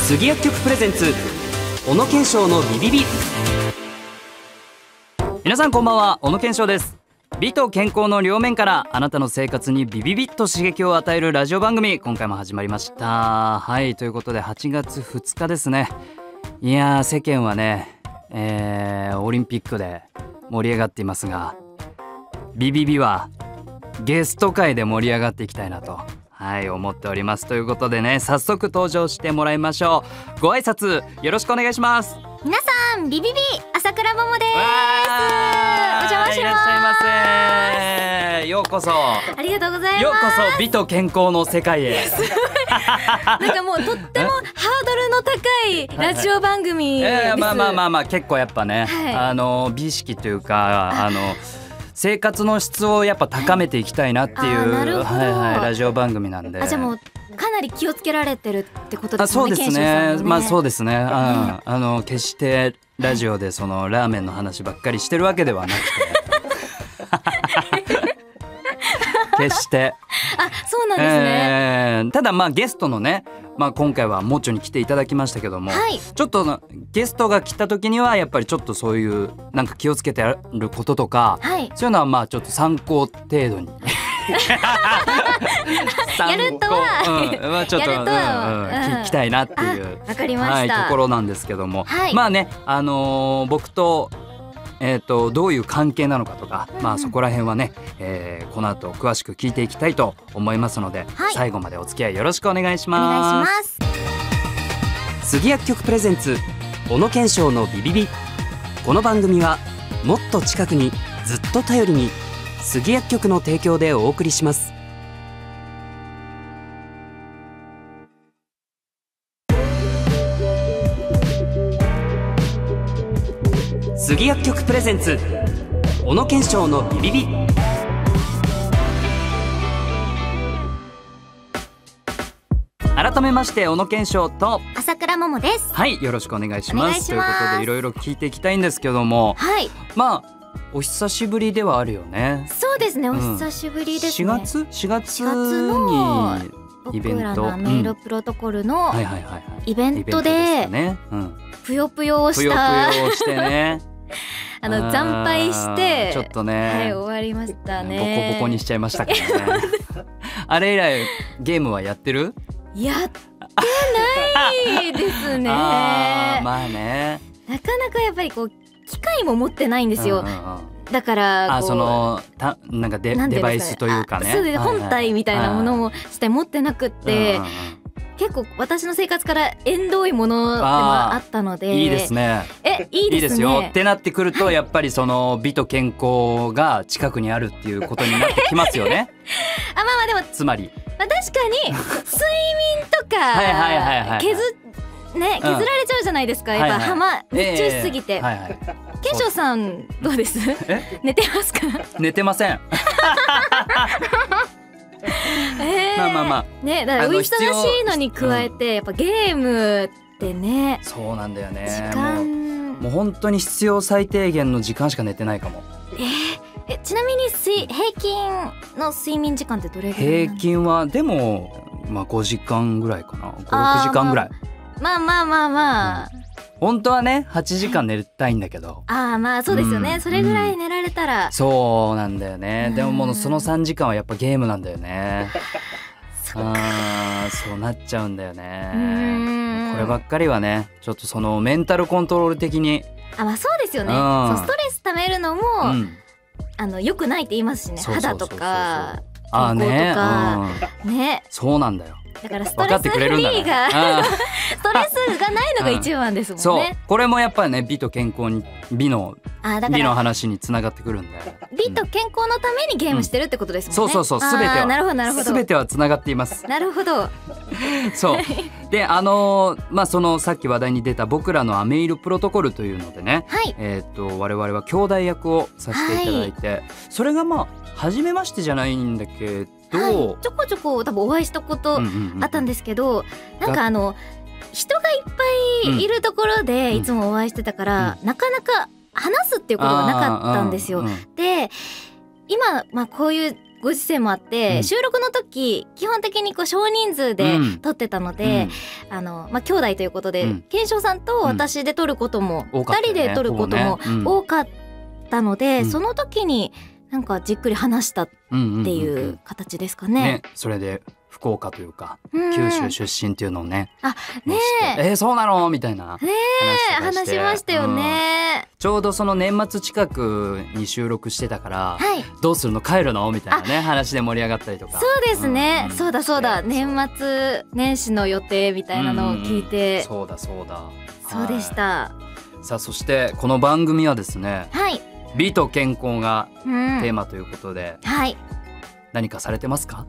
杉薬局プレゼンツ小野賢章のビビビ。皆さんこんばんは、小野賢章です。美と健康の両面からあなたの生活にビビビッと刺激を与えるラジオ番組、今回も始まりました。はい、ということで8月2日ですね。いやー、世間はね、オリンピックで盛り上がっていますが、ビビビはゲスト会で盛り上がっていきたいなと思っております。ということでね、早速登場してもらいましょう。ご挨拶よろしくお願いします。 皆さん、ビビビ朝倉桃です。お邪魔します。 いらっしゃいませ。ようこそ。 ありがとうございます。 ようこそ美と健康の世界へ。 なんかもうとってもハードルの高いラジオ番組です。 まあ結構やっぱね、美意識というか生活の質をやっぱ高めていきたいなっていうラジオ番組なんで。 じゃあもうかなり気をつけられてるってことですね。 そうですね。まあそうですね。決してラジオでそのラーメンの話ばっかりしてるわけではなくて決してそうなんですね。 ただまあゲストのね、今回はもっちょに来ていただきましたけども、ちょっとゲストが来た時にはやっぱりちょっとそういうなんか気をつけてあることとか、そういうのはまあちょっと参考程度にやるとは、 ちょっと聞きたいなっていうわかりました、 ところなんですけども、まあね、僕とどういう関係なのかとか、そこら辺はね、この後詳しく聞いていきたいと思いますので、最後までお付き合いよろしくお願いします。 お願いします。 杉薬局プレゼンツ小野賢章のビビビ。この番組はもっと近くにずっと頼りに杉薬局の提供でお送りします。杉薬局プレゼンツ小野賢章のビビビ。改めまして小野賢章と朝倉桃です。 はい、よろしくお願いします。ということでいろいろ聞いていきたいんですけども、お久しぶりではあるよね。 そうですね、お久しぶりですね。 4月にイベント、 僕らのアメイロプロトコルのイベントでぷよぷよをしてね惨敗してちょっとね、 終わりましたね。 ボコボコにしちゃいましたけどねあれ以来ゲームはやってる？ やってないですねまあね、 なかなかやっぱりこう機械も持ってないんですよ。だからなんかデバイスというかね、 そうです、本体みたいなものもして持ってなくって、結構私の生活から縁遠いものでもあったので。 いいですね。 いいですね。 よってなってくると、やっぱりその美と健康が近くにあるっていうことになってきますよねでもつまり確かに睡眠とか削られちゃうじゃないですか。やっぱ熱中しすぎて。賢章さんどうです？寝てますか？ 寝てませんね、だからお忙しいのに加えて、やっぱゲームってね。 そうなんだよね。もう本当に必要最低限の時間しか寝てないかも。 ちなみに平均の睡眠時間ってどれぐらい？ 平均はでも5時間ぐらいかな。5、6時間ぐらい。本当はね8時間寝たいんだけど、 そうですよね、それぐらい寝られたら。 そうなんだよね。でももうその3時間はやっぱゲームなんだよねそうなっちゃうんだよね。こればっかりはね、ちょっとそのメンタルコントロール的にそうですよね。ストレス溜めるのも良くないって言いますしね。肌とか健康とかね。そうなんだよ。 だからストレスフリーがストレスがないのが一番ですもんね。 そう、これもやっぱりね、美と健康に美の話につながってくるんで、 美と健康のためにゲームしてるってことですもんね。 そう全てはなるほどなるほど、 全てはつながっています。 なるほどそうでそのさっき話題に出た僕らのアメイルプロトコルというのでね、我々は兄弟役をさせていただいて、それが初めましてじゃないんだけど、 ちょこちょこ多分お会いしたことあったんですけど、なんか人がいっぱいいるところでいつもお会いしてたから、なかなか話すっていうことがなかったんですよ。で今、こういうご時世もあって、収録の時基本的にこう少人数で撮ってたので、兄弟ということで、賢章さんと私で撮ることも、2人で撮ることも多かったので、その時になんかじっくり話したっていう形ですかね。 それで福岡というか、九州出身っていうのをね、そうなのみたいな話しましたよね。 ちょうどその年末近くに収録してたから、どうするの帰るのみたいなね話で盛り上がったりとか。 そうですね、そうだ年末年始の予定みたいなのを聞いて、 そうでした。さあそしてこの番組はですね、美と健康がテーマということで、何かされてますか？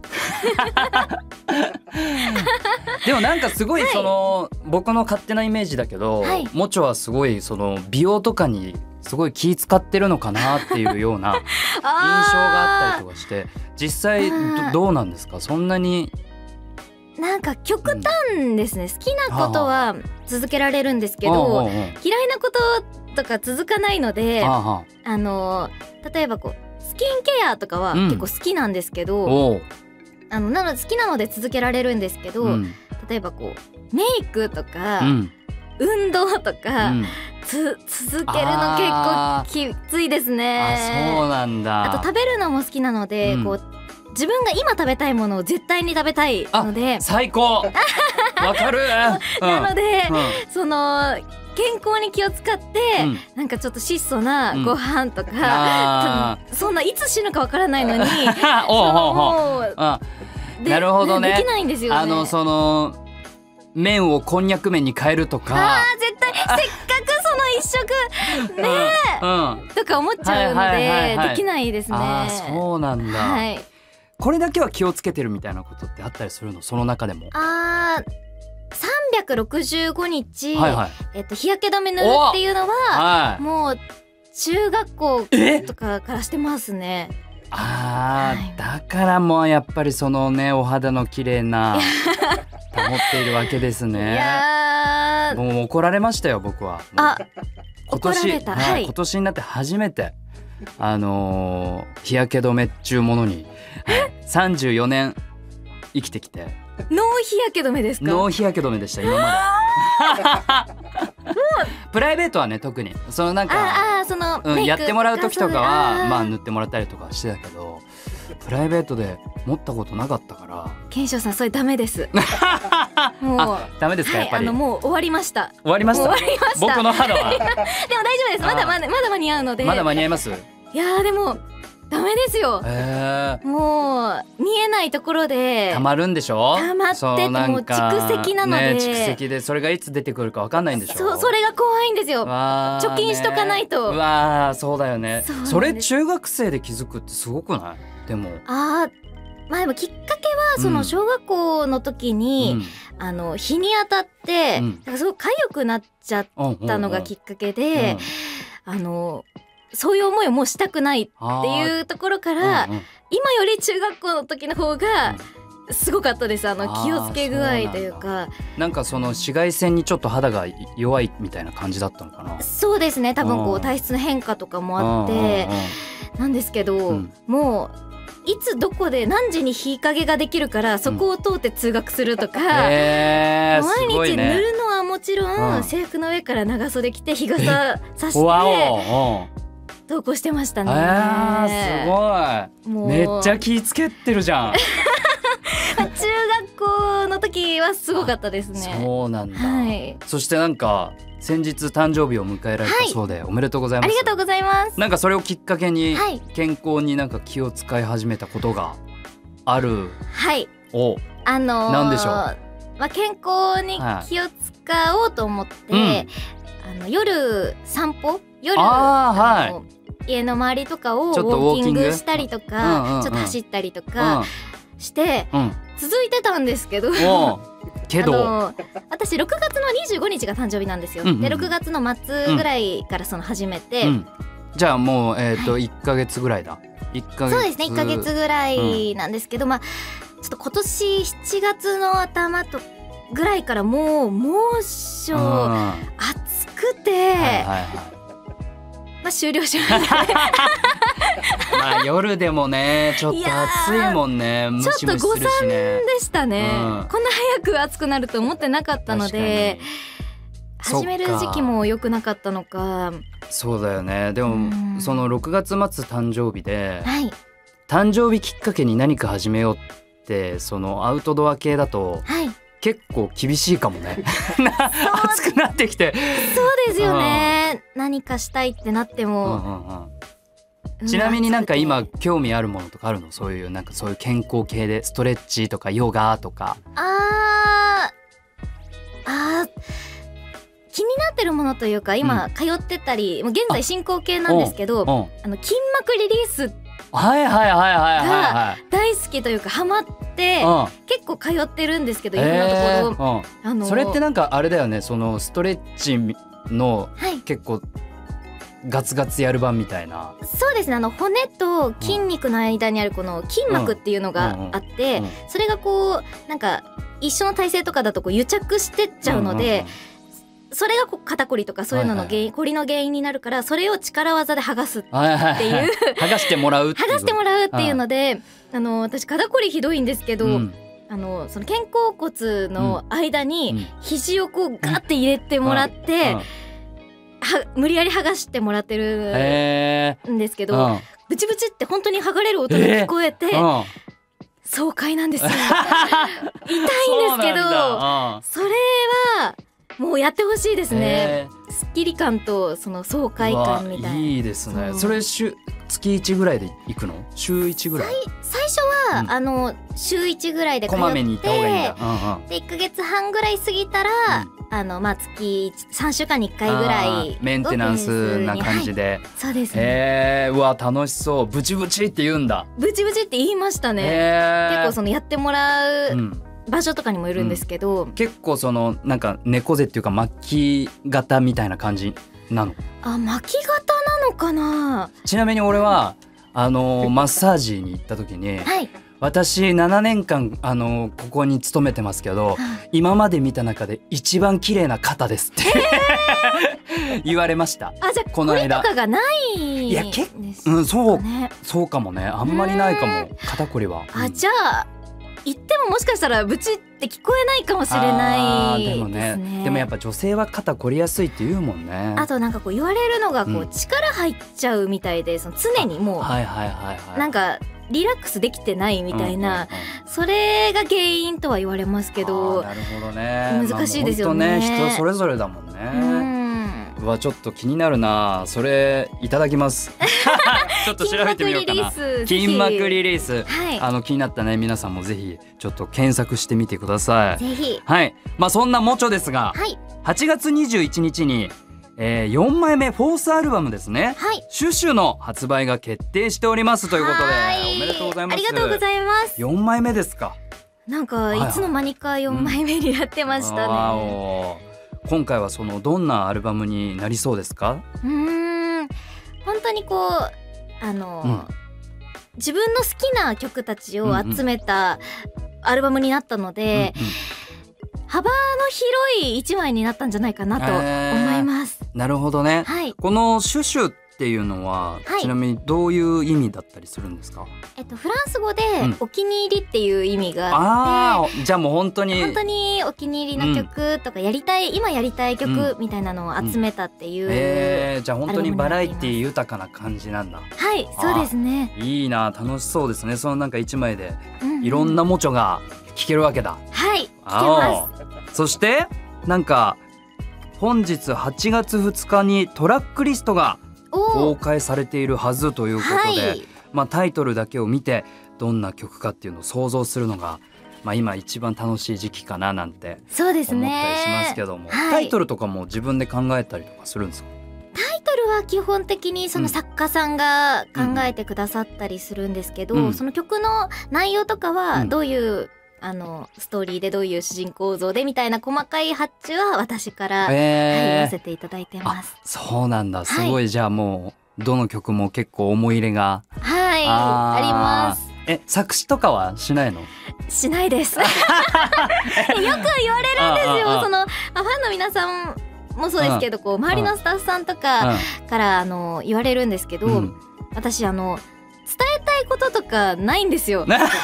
でもなんかすごいその、僕の勝手なイメージだけど、もちょはすごいその美容とかにすごい気使ってるのかなっていうような印象があったりとかして、実際どうなんですか？そんなになんか極端ですね、好きなことは続けられるんですけど、嫌いなこととか続かないので、例えばこうスキンケアとかは結構好きなんですけど、なので好きなので続けられるんですけど、例えばこうメイクとか、運動とか、続けるの結構きついですね。 そうなんだ。 あと食べるのも好きなので、こう自分が今食べたいものを絶対に食べたいので、 最高わかるなので、その健康に気を使って、なんかちょっと質素なご飯とか、そんないつ死ぬかわからないのになるほどね。 できないんですよね。 その麺をこんにゃく麺に変えるとか、 絶対せっかくその一食ねとか思っちゃうのでできないですね。 そうなんだ。これだけは気をつけてるみたいなことってあったりするの？その中でも。 365日、日焼け止め塗るっていうのは、もう中学校とかからしてますね。 だからもうやっぱりそのねお肌の綺麗な保っているわけですね。もう怒られましたよ僕は。 怒られた。 今年になって初めて日焼け止めっちゅうものに34年生きてきて。 ノー日焼け止めですか？ ノー日焼け止めでした今まで。プライベートはね特にそのなんかやってもらう時とかは塗ってもらったりとかしてたけど、プライベートで持ったことなかったから。 賢章さんそれダメです。もうダメですか？やっぱりもう終わりました。 終わりました。僕の肌は。でも大丈夫です。まだ間に合うので。 まだ間に合います？ いやでもダメですよ。もう見えないところで溜まるんでしょ？ 溜まっててもう蓄積なので、 蓄積でそれがいつ出てくるか分かんないんでしょ？ それが怖いんですよ。貯金しとかないと。 そうだよね。それ中学生で気づくってすごくない？でもでもきっかけはその小学校の時に、日に当たって、すごく痒くなっちゃったのがきっかけで、そういう思いをもうしたくないっていうところから、今より中学校の時の方がすごかったです。気をつけ具合というか、 なんかその紫外線にちょっと肌が弱いみたいな感じだったのかな。 そうですね、多分こう体質の変化とかもあってなんですけど、もういつどこで何時に日陰ができるからそこを通って通学するとか、毎日塗るのはもちろん、制服の上から長袖着て日傘さして投稿してましたね。 すごい。めっちゃ気ぃつけてるじゃん。 中学校の時はすごかったですね。 そうなんだ。そしてなんか先日誕生日を迎えられたそうで、おめでとうございます。 ありがとうございます。 なんかそれをきっかけに健康になんか気を使い始めたことがある。なんでしょう？ 健康に気を使おうと思って、夜散歩、家の周りとかをウォーキングしたりとか、ちょっと走ったりとかして続いてたんですけど、私6月の25日が誕生日なんですよ。で6月の末ぐらいから始めて、 じゃあもう1ヶ月ぐらいだ。 そうですね、1ヶ月ぐらいなんですけど、ちょっと今年7月の頭とぐらいからもう猛暑暑くて、 まあ、終了しましたねまあ夜でもねちょっと暑いもんね。ムシムシするしね。 ちょっと誤算でしたね、こんな早く暑くなると思ってなかったので、始める時期も良くなかったのか。 そうだよね。でもその6月末誕生日で、 はい、 誕生日きっかけに何か始めようってそのアウトドア系だと、 はい、 結構厳しいかもね暑くなってきて。 そうですよね、何かしたいってなっても、 ちなみになんか今興味あるものとかあるの？そういうなんかそういう健康系でストレッチとかヨガとか。 気になってるものというか今通ってたり、現在進行形なんですけど、筋膜リリースが大好きというかハマって結構通ってるんですけど、いろんなところ、 それってなんかあれだよね、そのストレッチの結構ガツガツやる版みたいな。 そうですね、骨と筋肉の間にあるこの筋膜っていうのがあって、それがこうなんか一緒の体勢とかだとこう癒着してっちゃうので、それが肩こりとかそういうのの原因、こりの原因になるから、それを力技で剥がすっていう剥がしてもらうっていうので、私肩こりひどいんですけど、その肩甲骨の間に肘をこうガッて入れてもらって、無理やり剥がしてもらってるんですけど、ブチブチって本当に剥がれる音が聞こえて、爽快なんですよ痛いんですけど、それはもうやってほしいですね。スッキリ感とその爽快感みたいな。 いいですね。それ月1ぐらいで行くの？週1ぐらい？ 最初は、週1ぐらいで通って、 こまめに行った方がいいんだ。 で1ヶ月半ぐらい過ぎたら、月3週間に1回ぐらいメンテナンスな感じで、 そうですね。 うわ楽しそう。ブチブチって言うんだ。 ブチブチって言いましたね。結構そのやってもらう、場所とかにもいるんですけど、 結構そのなんか猫背っていうか巻き型みたいな感じなの？ 巻き型なのかな。 ちなみに俺はマッサージに行った時に、私7年間ここに勤めてますけど、今まで見た中で一番綺麗な肩ですって言われました。 じゃあこの間コリとかがないですね。 そうかもね。あんまりないかも、肩こりは。 じゃあ言ってももしかしたらブチって聞こえないかもしれないですね。 でもやっぱ女性は肩こりやすいって言うもんね。 あとなんかこう言われるのがこう力入っちゃうみたいで、その常にもうなんかリラックスできてないみたいな、それが原因とは言われますけど。 なるほどね。 難しいですよね。 人それぞれだもんね。ちょっと気になるな。それいただきますちょっと調べてみようかな。筋膜リリース、気になったね皆さんもぜひちょっと検索してみてください。 ぜひ。 そんなもちょですが、8月21日に4枚目フォースアルバムですね、シュシュの発売が決定しておりますということで、おめでとうございます。 ありがとうございます。 4枚目ですか。 なんかいつの間にか4枚目になってましたね。 今回はそのどんなアルバムになりそうですか？ 本当にこう自分の好きな曲たちを集めたアルバムになったので、幅の広い1枚になったんじゃないかなと思います。 なるほどね。このシュシュっていうのは、ちなみにどういう意味だったりするんですか？ フランス語でお気に入りっていう意味があって、 じゃあもう本当にお気に入りの曲とか今やりたい曲みたいなのを集めたっていう、 じゃあ本当にバラエティ豊かな感じなんだ。 そうですね。 いいな、楽しそうですね。そのなんか1枚でいろんなモチョが聴けるわけだ。 聴けます。 そしてなんか本日8月2日にトラックリストが公開されているはずということで、タイトルだけを見てどんな曲かっていうのを想像するのが、今一番楽しい時期かななんて思ったりしますけども、タイトルとかも自分で考えたりとかするんですか？ タイトルは基本的にその作家さんが考えてくださったりするんですけど、その曲の内容とかはどういうストーリーでどういう主人公像でみたいな細かい発注は私から言わせていただいてます。 そうなんだ。すごい。じゃあもうどの曲も結構思い入れがあります。 作詞とかはしないの？ しないですよく言われるんですよ。そのファンの皆さんもそうですけど、こう周りのスタッフさんとかから言われるんですけど、私伝えたいこととかないんですよ。なんか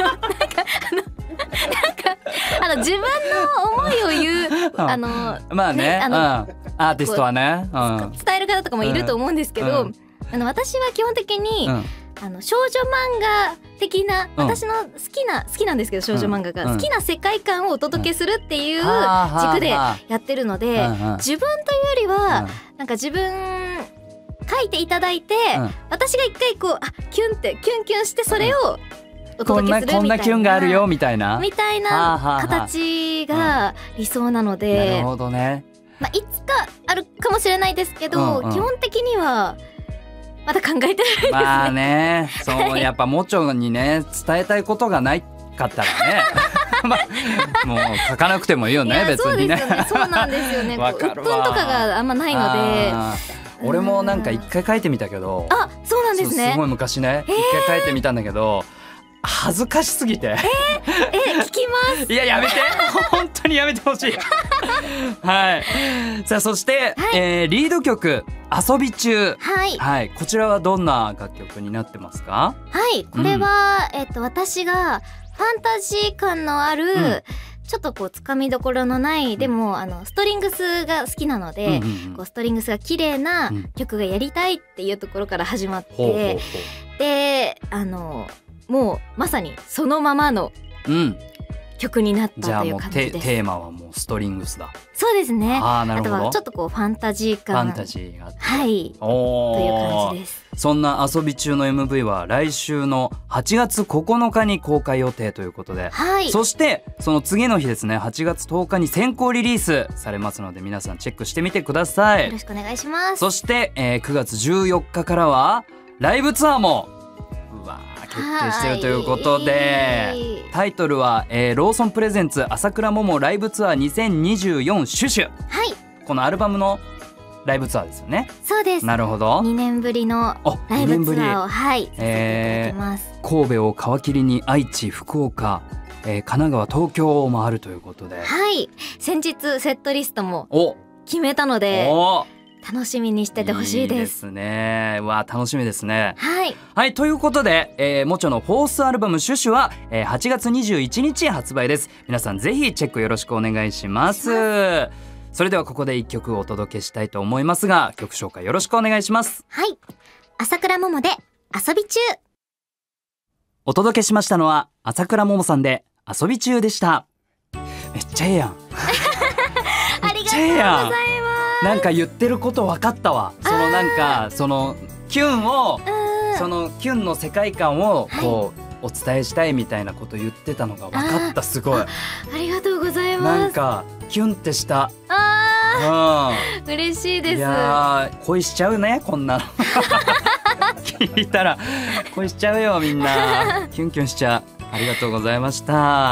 自分の思いを言うまあね、アーティストはね、 伝える方とかもいると思うんですけど、私は基本的に少女漫画的な、私の好きなんですけど、少女漫画が好きな世界観をお届けするっていう軸でやってるので、自分というよりはなんか自分書いていただいて、私が一回こうキュンキュンしてそれをお届けするみたいな、 こんなキュンがあるよみたいな形が理想なので、 なるほどね。 いつかあるかもしれないですけど、基本的にはまだ考えてないですね。 まあね、そうやっぱモチョにね伝えたいことがないかったらねもう書かなくてもいいよね、別にね。 そうなんですよね。鬱憤とかがあんまないので。 俺もなんか一回書いてみたけど、 そうなんですね。 すごい昔ね、一回書いてみたんだけど、恥ずかしすぎて聞きます。 いや、やめて本当にやめてほしいはい。さあ、そして、リード曲遊び中、はい、こちらはどんな楽曲になってますか？ はい、これは、私がファンタジー感のある、ちょっとこうつかみどころのない、でもストリングスが好きなので、こうストリングスが綺麗な曲がやりたいっていうところから始まって、でもうまさにそのままの曲になったという感じです。 じゃあもうテーマはもうストリングスだ。 そうですね。 なるほど。 あとはちょっとこうファンタジー感、 があって、 はい、という感じです。 そんな遊び中の MV は来週の8月9日に公開予定ということで、そしてその次の日ですね、8月10日に先行リリースされますので、皆さんチェックしてみてください。 よろしくお願いします。 そして、9月14日からはライブツアーも決定しているということで、タイトルは、ローソンプレゼンツ朝倉桃ライブツアー2024シュシュ、このアルバムのライブツアーですよね。 そうです。 なるほど。 2年ぶりのライブツアーを、させていただきます。 神戸を皮切りに愛知、福岡、神奈川、東京を回るということで、 先日セットリストも決めたので楽しみにしててほしいです。 いいですね。楽しみですね。はい、ということで、モチョのフォースアルバムシュシュは、8月21日発売です。皆さんぜひチェックよろしくお願いします。それではここで一曲お届けしたいと思いますが、曲紹介よろしくお願いします。 はい、朝倉桃で遊び中。 お届けしましたのは朝倉桃さんで遊び中でした。めっちゃええやんありがとうございます。 なんか言ってること分かったわ。なんかそのキュンを、そのキュンの世界観をこう、お伝えしたいみたいなこと言ってたのが分かった。すごい。 ありがとうございます。 なんかキュンってした。 嬉しいです。 いや恋しちゃうね、こんなの聞いたら恋しちゃうよ、みんなキュンキュンしちゃう。ありがとうございました。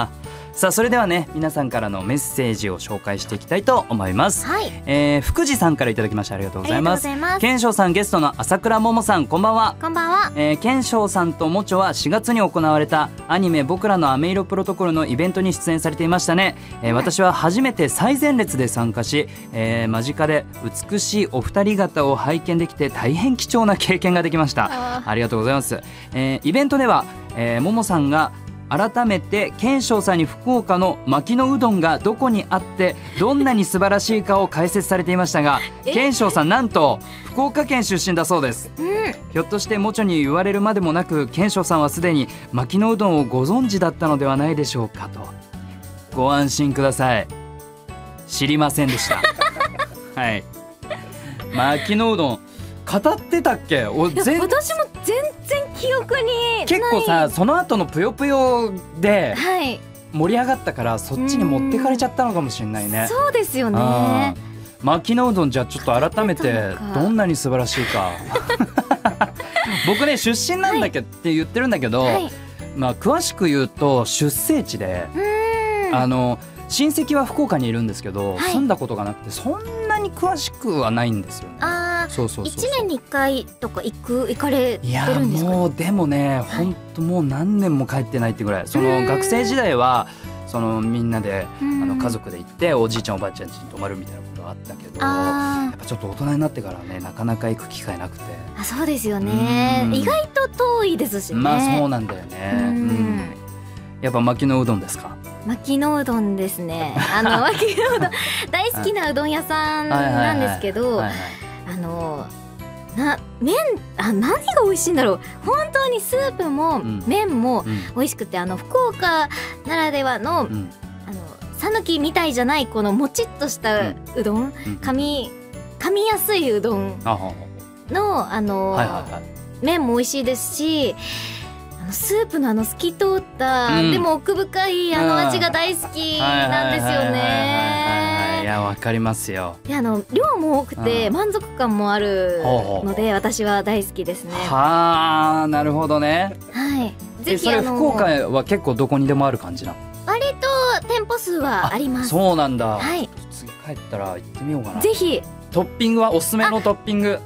さあ、それではね、皆さんからのメッセージを紹介していきたいと思います。福士さんからいただきました。ありがとうございます。健翔さん、ゲストの朝倉桃さん、こんばんは。 こんばんは。 健翔さんとモチョは4月に行われたアニメ僕らの飴色プロトコルのイベントに出演されていましたね。私は初めて最前列で参加し、間近で美しいお二人方を拝見できて大変貴重な経験ができました。ありがとうございます。イベントでは、桃さんが改めて健翔さんに福岡の牧野うどんがどこにあってどんなに素晴らしいかを解説されていましたが、健翔さんなんと福岡県出身だそうです。ひょっとしてモチョに言われるまでもなく、健翔さんはすでに牧野うどんをご存知だったのではないでしょうかと。ご安心ください、知りませんでしたはい、牧野うどん語ってたっけ？ 私も全然記憶にない。 結構さ、その後のぷよぷよで盛り上がったから、そっちに持ってかれちゃったのかもしれないね。 そうですよね。 牧野うどん、じゃあちょっと改めてどんなに素晴らしいか僕ね、出身なんだけどって言ってるんだけど、詳しく言うと出生地で、親戚は福岡にいるんですけど、住んだことがなくてそんなに詳しくはないんですよね。1 年に1回とか行かれてるんですか？ もうでもね、本当もう何年も帰ってないってぐらい。その学生時代はみんなで家族で行っておじいちゃんおばあちゃん家に泊まるみたいなことはあったけど、やっぱちょっと大人になってからねなかなか行く機会なくて。 そうですよね。意外と遠いですしね。 まあそうなんだよね。やっぱ牧野うどんですか？ 牧野うどんですね。牧野うどん大好きなうどん屋さんなんですけど、何が美味しいんだろう。本当にスープも麺も美味しくて、福岡ならではの讃岐みたいじゃないこのもちっとしたうどん、噛みやすいうどんの麺も美味しいですし、スープの透き通った、でも奥深い味が大好きなんですよね。 いやわかりますよ。 で量も多くて満足感もあるので私は大好きですね。 はあ、なるほどね。 はい。ぜひそれ福岡は結構どこにでもある感じなの？ 割と店舗数はあります。 そうなんだ。 はい。 次帰ったら行ってみようかな。 ぜひ。 トッピングはおすすめのトッピング。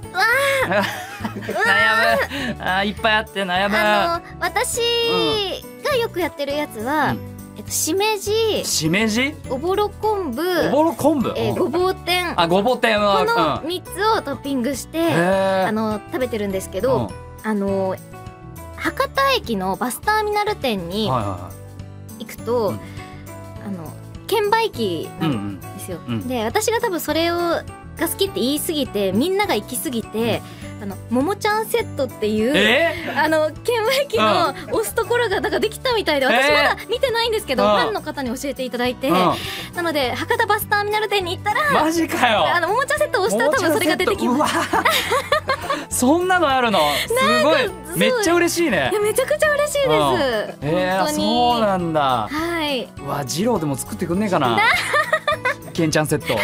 悩む。いっぱいあって悩む。 私がよくやってるやつは、しめじ、おぼろ昆布、ごぼう天、 ごぼう天はこの3つをトッピングして食べてるんですけど、博多駅のバスターミナル店に行くと券売機なんですよ。で私が多分それが好きって言い過ぎて、みんなが行き過ぎてももちゃんセットっていう券売機の押すところがだからできたみたいで、私まだ見てないんですけど、ファンの方に教えていただいて、なので博多バスターミナル店に行ったら、 マジかよ、 ももちゃんセットを押したら多分それが出てきます。 そんなのあるの？すごい、めっちゃ嬉しいね。 いやめちゃくちゃ嬉しいです。 そうなんだ。 はい。 うわ、二郎でも作ってくんねえかな。けんちゃんセット。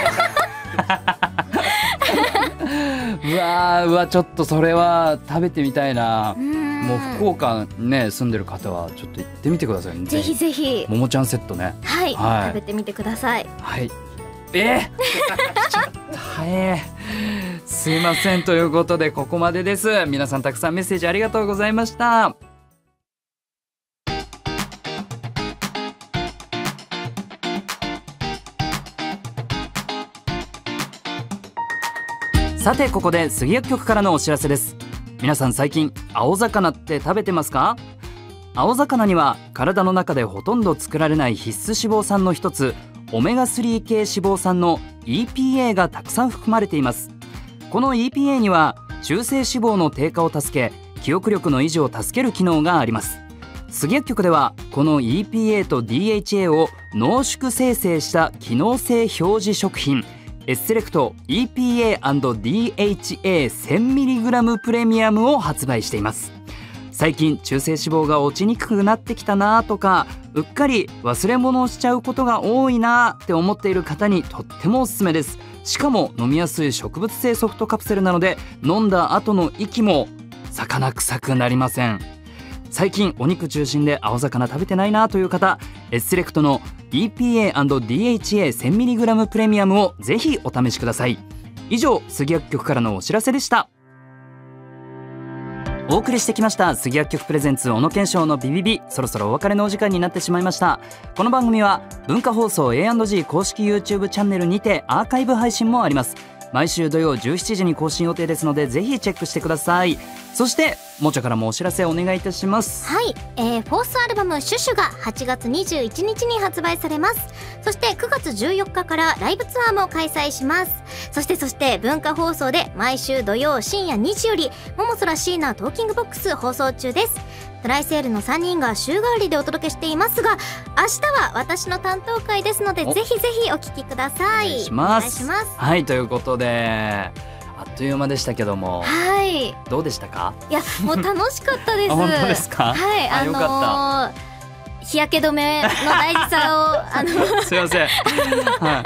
うわちょっとそれは食べてみたいな。もう福岡ね住んでる方はちょっと行ってみてくださいね。 ぜひぜひ。 ももちゃんセットね。 はい、食べてみてください。 はい。すいません、ということでここまでです。皆さんたくさんメッセージありがとうございました。さてここで杉薬局からのお知らせです。皆さん最近青魚って食べてますか？青魚には体の中でほとんど作られない必須脂肪酸の一つオメガ3系脂肪酸の EPA がたくさん含まれています。この EPA には中性脂肪の低下を助け記憶力の維持を助ける機能があります。杉薬局ではこの EPA と DHA を濃縮生成した機能性表示食品エスセレクト EPA&DHA1000mg プレミアムを発売しています。最近中性脂肪が落ちにくくなってきたなとか、うっかり忘れ物をしちゃうことが多いなって思っている方にとってもおすすめです。しかも飲みやすい植物性ソフトカプセルなので飲んだ後の息も魚臭くなりません。最近お肉中心で青魚食べてないなという方、エスセレクトの EPA&DHA1000mg プレミアムをぜひお試しください。以上、杉薬局からのお知らせでした。お送りしてきました杉薬局プレゼンツ小野賢章のビビビ、そろそろお別れのお時間になってしまいました。この番組は文化放送 A&G 公式 YouTube チャンネルにてアーカイブ配信もあります。毎週土曜17時に更新予定ですのでぜひチェックしてください。そしてもちゃからもお知らせお願いいたします。 はい、フォースアルバムシュシュが8月21日に発売されます。そして9月14日からライブツアーも開催します。そして文化放送で毎週土曜深夜2時より桃空椎名トーキングボックス放送中です。トライセールの3人が週替わりでお届けしていますが、明日は私の担当会ですのでぜひぜひお聞きください。 お願いします。はい、ということであっという間でしたけども、 はい、 どうでしたか？ いやもう楽しかったです。 本当ですか？ はい、 よかった。 日焼け止めの大事さをすいません、はい、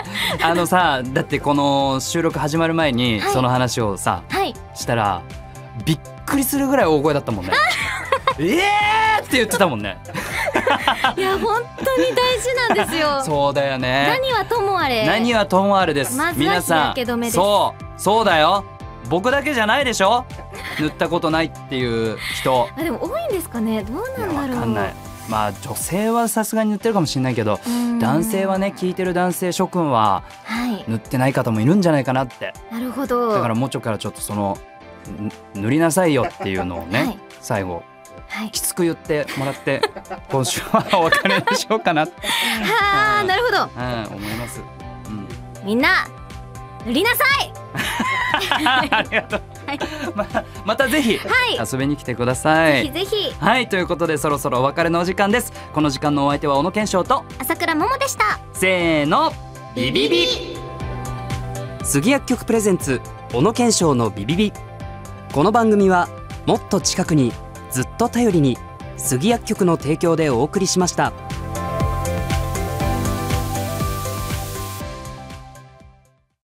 さだってこの収録始まる前にその話をさ、はい、したらびっくりするぐらい大声だったもんね。って言ってたもんね。 いや本当に大事なんですよ。 そうだよね。 何はともあれです。まずは日焼け止めです。 そうだよ。僕だけじゃないでしょ塗ったことないっていう人。 でも多いんですかね。どうなんだろう。 わかんない。 まあ女性はさすがに塗ってるかもしれないけど、男性はね、聞いてる男性諸君は塗ってない方もいるんじゃないかなって、 なるほど。 だからもうちょからちょっとその塗りなさいよっていうのをね、最後きつく言ってもらって今週はお別れにしようかなってはあ、なるほど、 思います。 みんな塗りなさいありがとう、またぜひ遊びに来てください。 ぜひぜひ。 はい、ということでそろそろお別れのお時間です。この時間のお相手は小野健翔と朝倉桃でした。 せーの、ビビビ。杉薬局プレゼンツ小野健翔のビビビ。この番組はもっと近くにずっと頼りに杉薬局の提供でお送りしました。